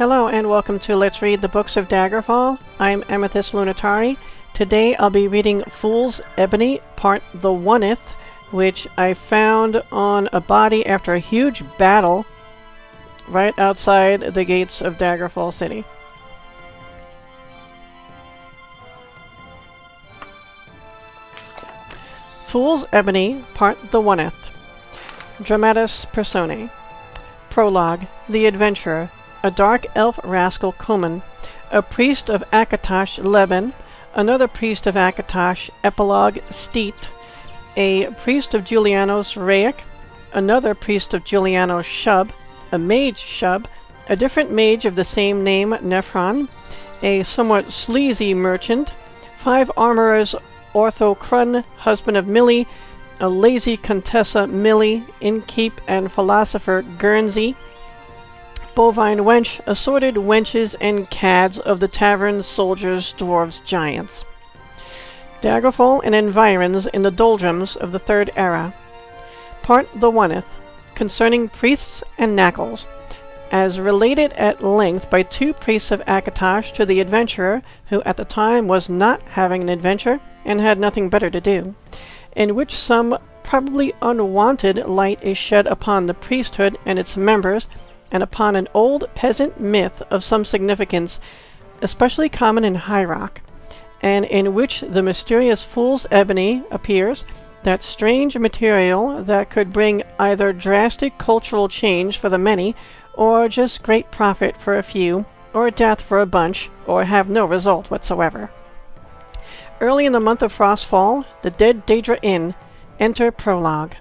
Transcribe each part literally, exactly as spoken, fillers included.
Hello and welcome to Let's Read the Books of Daggerfall. I'm Amethyst Lunitari. Today I'll be reading Fool's Ebony, part the Oneth, which I found on a body after a huge battle right outside the gates of Daggerfall City. Fool's Ebony, part the Oneth. Dramatis Personae. Prologue. The Adventurer. A dark elf rascal Kuman. A priest of Akatosh Leben. Another priest of Akatosh Epilogue Steet. A priest of Julianos Raik. Another priest of Julianos Shub. A mage Shub. A different mage of the same name Nephron. A somewhat sleazy merchant. Five armorers Ortho Krun, husband of Millie. A lazy Contessa Millie, innkeep and philosopher Guernsey, bovine wench, assorted wenches and cads of the tavern, soldiers, dwarves, giants. Daggerfall and environs in the doldrums of the Third Era. Part the Oneth, concerning priests and knackles, as related at length by two priests of Akatosh to the adventurer, who at the time was not having an adventure and had nothing better to do, in which some probably unwanted light is shed upon the priesthood and its members, and upon an old peasant myth of some significance, especially common in High Rock, and in which the mysterious Fool's Ebony appears, that strange material that could bring either drastic cultural change for the many, or just great profit for a few, or death for a bunch, or have no result whatsoever. Early in the month of Frostfall, the Dead Daedra Inn. Enter Prologue.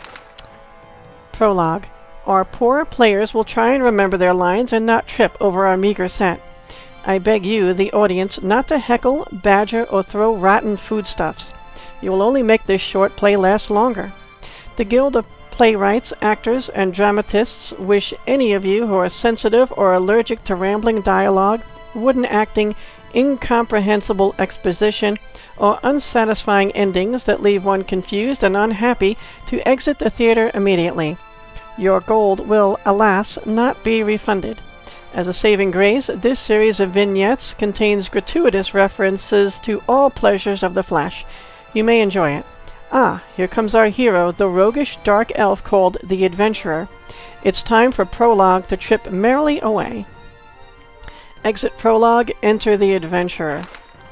Prologue. Our poor players will try and remember their lines and not trip over our meager set. I beg you, the audience, not to heckle, badger, or throw rotten foodstuffs. You will only make this short play last longer. The Guild of Playwrights, Actors, and Dramatists wish any of you who are sensitive or allergic to rambling dialogue, wooden acting, incomprehensible exposition, or unsatisfying endings that leave one confused and unhappy to exit the theater immediately. Your gold will, alas, not be refunded. As a saving grace, this series of vignettes contains gratuitous references to all pleasures of the flesh. You may enjoy it. Ah, here comes our hero, the roguish dark elf called the Adventurer. It's time for Prologue to trip merrily away. Exit Prologue, enter the Adventurer.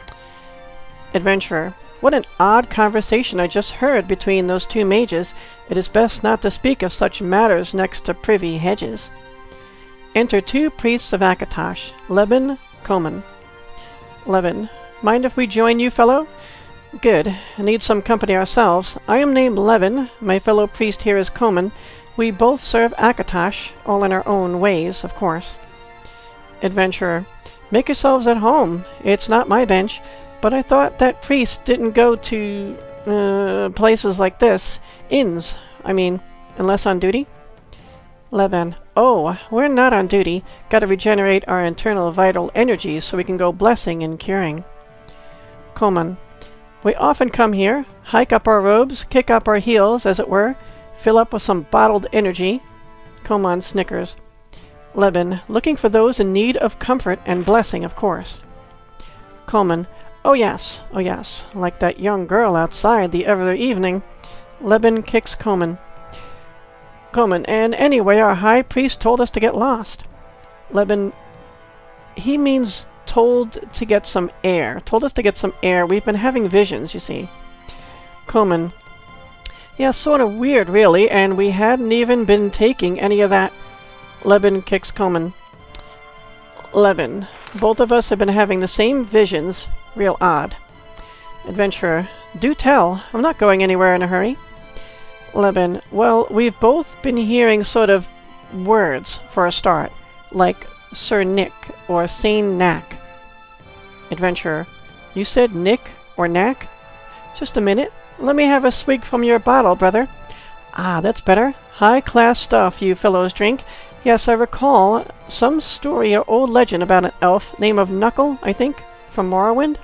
Adventurer. What an odd conversation I just heard between those two mages. It is best not to speak of such matters next to privy hedges. Enter two priests of Akatosh, Leben, Coman. Leben. Mind if we join you, fellow? Good. Need some company ourselves. I am named Leben. My fellow priest here is Coman. We both serve Akatosh, all in our own ways, of course. Adventurer. Make yourselves at home. It's not my bench, but I thought that priest didn't go to uh, places like this. Inns, I mean, unless on duty? Leben. Oh, we're not on duty. Gotta regenerate our internal vital energies so we can go blessing and curing. Coman. We often come here, hike up our robes, kick up our heels, as it were, fill up with some bottled energy. Coman snickers. Leben. Looking for those in need of comfort and blessing, of course. Coman. Oh yes, oh yes, like that young girl outside the other evening. Leben kicks Coman. Coman. And anyway, our high priest told us to get lost. Leben. He means told to get some air. Told us to get some air. We've been having visions, you see. Coman. Yeah, sort of weird, really, and we hadn't even been taking any of that. Leben kicks Coman. Leben. Both of us have been having the same visions. Real odd. Adventurer. Do tell. I'm not going anywhere in a hurry. Leben. Well, we've both been hearing sort of words for a start, like Sir Nick or Saint Knack. Adventurer. You said Nick or Knack? Just a minute. Let me have a swig from your bottle, brother. Ah, that's better. High-class stuff you fellows drink. Yes, I recall some story or old legend about an elf, name of Knuckle, I think, from Morrowind.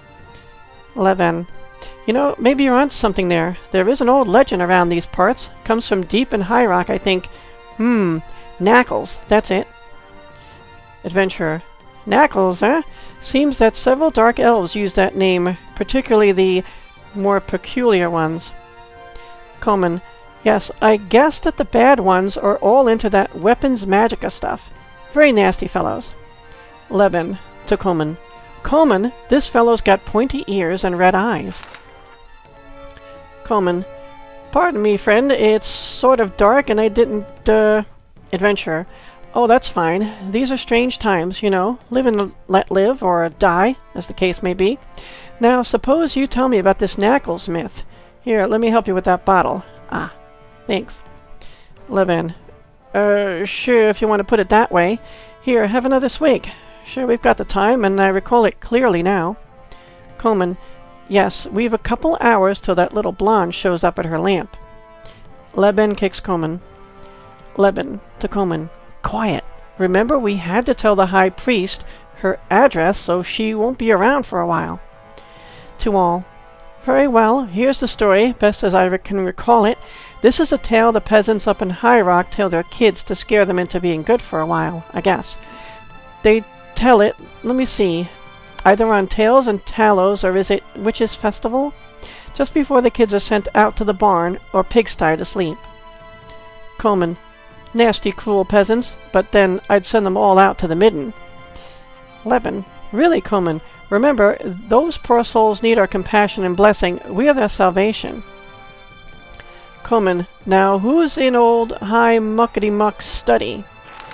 Leben. You know, maybe you're onto something there. There is an old legend around these parts. Comes from deep in High Rock, I think. Hmm, Knackles, that's it. Adventurer. Knackles, eh? Seems that several dark elves use that name, particularly the more peculiar ones. Coleman. Yes, I guess that the bad ones are all into that weapons magica stuff. Very nasty fellows. Levin. To Coleman. Coleman, this fellow's got pointy ears and red eyes. Coleman. Pardon me, friend. It's sort of dark and I didn't, uh... Adventurer. Oh, that's fine. These are strange times, you know. Live and let live, or die, as the case may be. Now, suppose you tell me about this Knackles myth. Here, let me help you with that bottle. Ah, thanks. Levin. Uh, sure, if you want to put it that way. Here, have another swig. Sure, we've got the time, and I recall it clearly now. Coleman. Yes, we've a couple hours till that little blonde shows up at her lamp. Levin kicks Coleman. Levin. To Coleman. Quiet. Remember, we had to tell the High Priest her address, so she won't be around for a while. To all. Very well, here's the story, best as I re can recall it. This is a tale the peasants up in High Rock tell their kids to scare them into being good for a while, I guess. They tell it, let me see, either on Tales and Tallows, or is it Witches' Festival? Just before the kids are sent out to the barn or pigsty to sleep. Coleman. Nasty, cruel peasants, but then I'd send them all out to the midden. Levin. Really, Coleman, remember, those poor souls need our compassion and blessing. We are their salvation. Coleman. Now, who's in old High Muckety-Muck's study?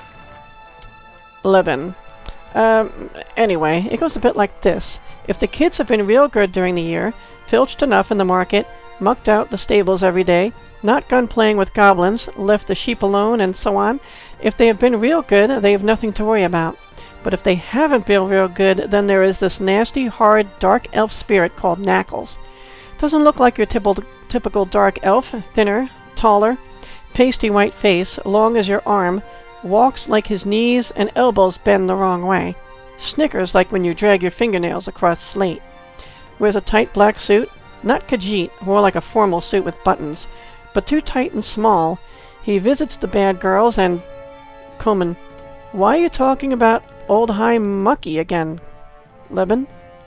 Levin. Um, anyway, it goes a bit like this. If the kids have been real good during the year, filched enough in the market, mucked out the stables every day, not gun-playing with goblins, left the sheep alone, and so on. If they have been real good, they have nothing to worry about. But if they haven't been real good, then there is this nasty, hard, dark elf spirit called Knackles. Doesn't look like your typical, typical dark elf, thinner, taller, pasty white face, long as your arm, walks like his knees and elbows bend the wrong way, snickers like when you drag your fingernails across slate, wears a tight black suit, not Khajiit, more like a formal suit with buttons, but too tight and small. He visits the bad girls and... Coleman. Why are you talking about old High Mucky again, Levin?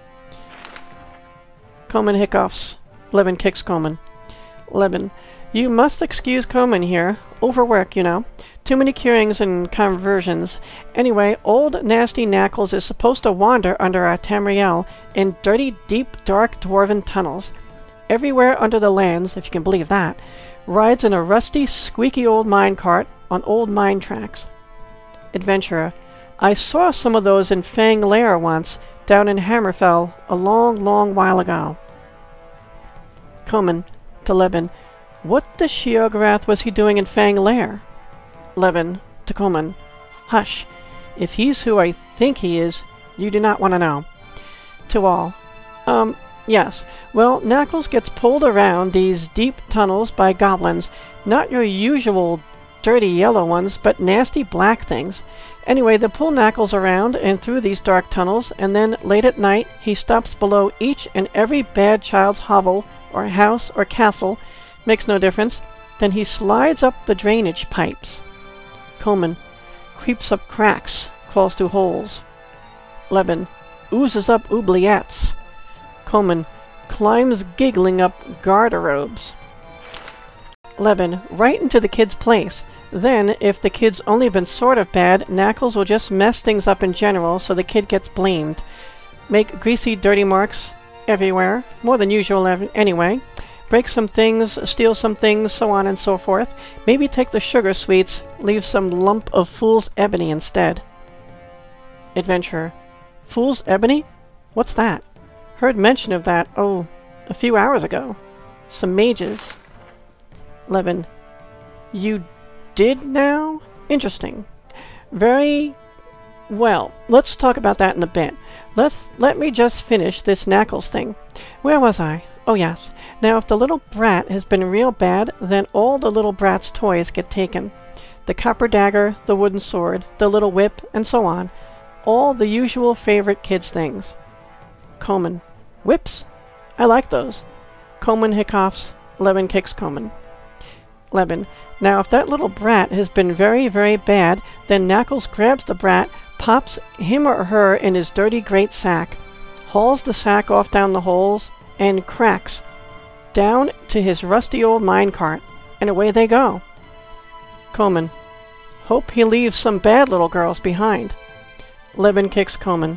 Coleman hiccoughs. Levin kicks Coleman. Levin. You must excuse Coleman here. Overwork, you know. Too many curings and conversions. Anyway, old nasty Knackles is supposed to wander under our Tamriel in dirty, deep, dark dwarven tunnels. Everywhere under the lands, if you can believe that, rides in a rusty, squeaky old minecart on old mine tracks. Adventurer. I saw some of those in Fang Lair once, down in Hammerfell, a long, long while ago. Coleman. To Levin. What the Sheogorath was he doing in Fang Lair? Levin. To Coleman. Hush. If he's who I think he is, you do not want to know. To all. Um... Yes. Well, Knackles gets pulled around these deep tunnels by goblins. Not your usual dirty yellow ones, but nasty black things. Anyway, they pull Knackles around and through these dark tunnels, and then, late at night, he stops below each and every bad child's hovel, or house, or castle. Makes no difference. Then he slides up the drainage pipes. Coleman. Creeps up cracks. Crawls through holes. Levin. Oozes up oubliettes. Coleman. Climbs giggling up garderobes. Levin. Right into the kid's place. Then, if the kid's only been sort of bad, Knackles will just mess things up in general, so the kid gets blamed. Make greasy, dirty marks everywhere. More than usual anyway. Break some things, steal some things, so on and so forth. Maybe take the sugar sweets, leave some lump of Fool's Ebony instead. Adventurer. Fool's Ebony? What's that? Heard mention of that, oh, a few hours ago. Some mages. Levin. You did now? Interesting. Very... Well, let's talk about that in a bit. Let's let me just finish this Knackles thing. Where was I? Oh yes. Now if the little brat has been real bad, then all the little brat's toys get taken. The copper dagger, the wooden sword, the little whip, and so on. All the usual favorite kids' things. Coleman. Whips? I like those. Coleman hiccoughs. Levin kicks Coleman. Levin. Now if that little brat has been very, very bad, then Knackles grabs the brat, pops him or her in his dirty great sack, hauls the sack off down the holes, and cracks down to his rusty old minecart, and away they go. Coleman. Hope he leaves some bad little girls behind. Levin kicks Coleman.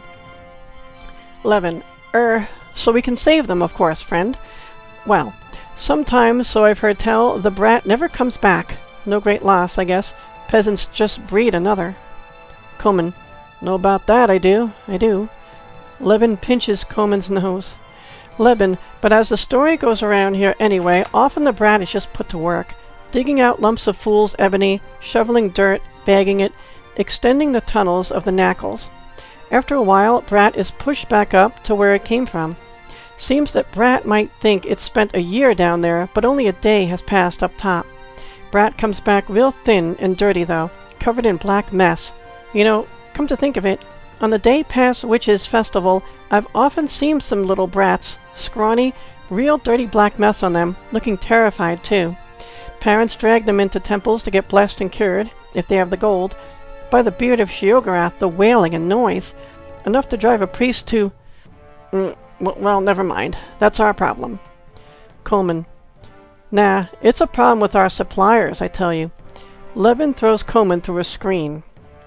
Levin. Er, so we can save them, of course, friend. Well, sometimes, so I've heard tell, the brat never comes back. No great loss, I guess. Peasants just breed another. Coleman. Know about that, I do, I do. Levin pinches Coleman's nose. Levin, but as the story goes around here anyway, often the brat is just put to work, digging out lumps of fool's ebony, shoveling dirt, bagging it, extending the tunnels of the knackles. After a while, brat is pushed back up to where it came from. Seems that brat might think it's spent a year down there, but only a day has passed up top. Brat comes back real thin and dirty, though, covered in black mess. You know, come to think of it, on the day past Witches' Festival, I've often seen some little brats, scrawny, real dirty black mess on them, looking terrified, too. Parents drag them into temples to get blessed and cured, if they have the gold. By the beard of Sheogorath, the wailing and noise. Enough to drive a priest to... Mm, well, never mind. That's our problem. Coleman. Nah, it's a problem with our suppliers, I tell you. Levin throws Coleman through a screen.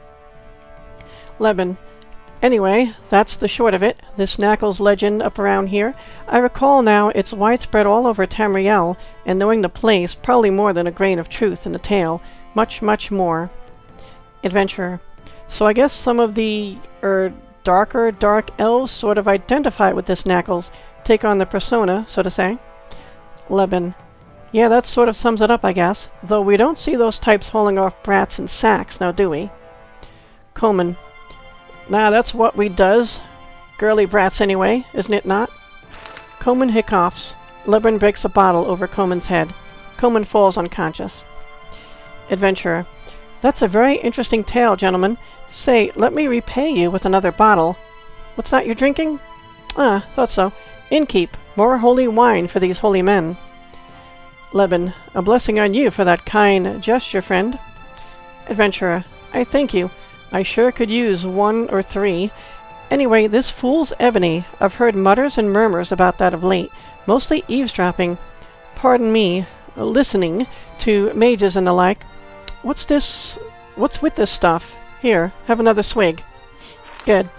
Levin. Anyway, that's the short of it. This Knackles legend up around here. I recall now it's widespread all over Tamriel, and knowing the place, probably more than a grain of truth in the tale. Much, much more. Adventurer. So I guess some of the, er, darker, dark elves sort of identify with this Knackles, take on the persona, so to say. Levin. Yeah, that sort of sums it up, I guess. Though we don't see those types hauling off brats in sacks, now do we? Coleman. Nah, that's what we does. Girly brats anyway, isn't it not? Coleman hiccoughs. Levin breaks a bottle over Coleman's head. Coleman falls unconscious. Adventurer. That's a very interesting tale, gentlemen. Say, let me repay you with another bottle. What's that you're drinking? Ah, thought so. Innkeep, more holy wine for these holy men. Levin, a blessing on you for that kind gesture, friend. Adventurer, I thank you. I sure could use one or three. Anyway, this fool's Ebony, I've heard mutters and murmurs about that of late, mostly eavesdropping, pardon me, listening to mages and the like. What's this? What's with this stuff? Here, have another swig. Good.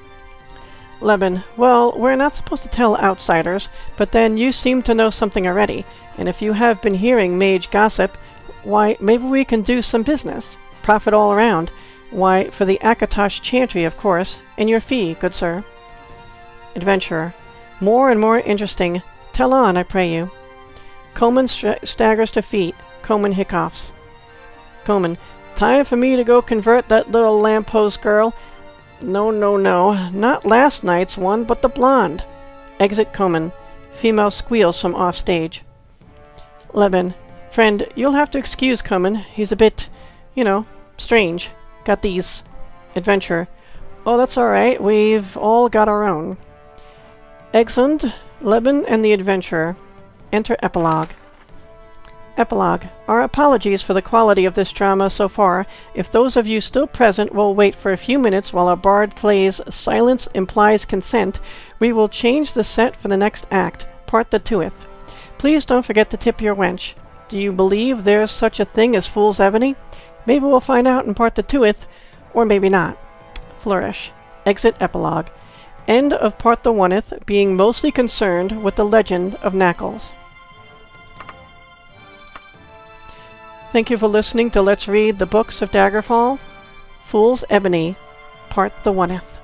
Levin, well, we're not supposed to tell outsiders, but then you seem to know something already, and if you have been hearing mage gossip, why, maybe we can do some business. Profit all around. Why, for the Akatosh Chantry, of course, and your fee, good sir. Adventurer, more and more interesting. Tell on, I pray you. Coleman st staggers to feet. Coleman hiccoughs. Coleman, time for me to go convert that little lamppost girl. No, no, no, not last night's one, but the blonde. Exit Coleman. Female squeals from off stage. Levin, friend, you'll have to excuse Coleman. He's a bit, you know, strange. Got these. Adventurer. Oh, that's alright. We've all got our own. Excellent. Levin and the Adventurer. Enter Epilogue. Epilogue. Our apologies for the quality of this drama so far. If those of you still present will wait for a few minutes while our bard plays Silence Implies Consent, we will change the set for the next act, part the twoeth. Please don't forget to tip your wench. Do you believe there's such a thing as Fool's Ebony? Maybe we'll find out in part the twoeth, or maybe not. Flourish. Exit Epilogue. End of part the oneth, being mostly concerned with the legend of Knackles. Thank you for listening to Let's Read the Books of Daggerfall. Fool's Ebony, part the oneth.